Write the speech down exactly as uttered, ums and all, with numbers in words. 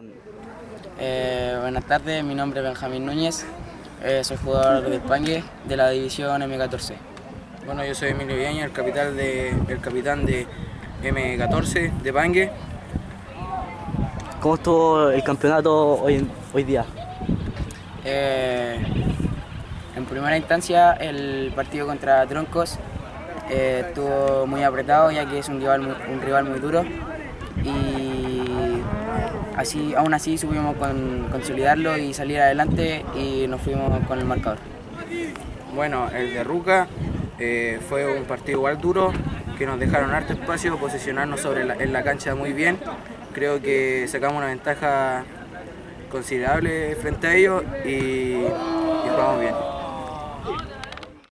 Eh, buenas tardes, mi nombre es Benjamín Núñez, eh, soy jugador del Pangue de la división eme catorce. Bueno, yo soy Emilio Viaña, el, capital de, el capitán de eme catorce de Pangue. ¿Cómo estuvo el campeonato hoy, hoy día? Eh, en primera instancia, el partido contra Troncos eh, estuvo muy apretado, ya que es un rival muy, un rival muy duro, y así, aún así supimos con, consolidarlo y salir adelante, y nos fuimos con el marcador. Bueno, el de Ruca eh, fue un partido igual duro, que nos dejaron harto espacio, posicionarnos sobre la, en la cancha muy bien. Creo que sacamos una ventaja considerable frente a ellos y, y jugamos bien.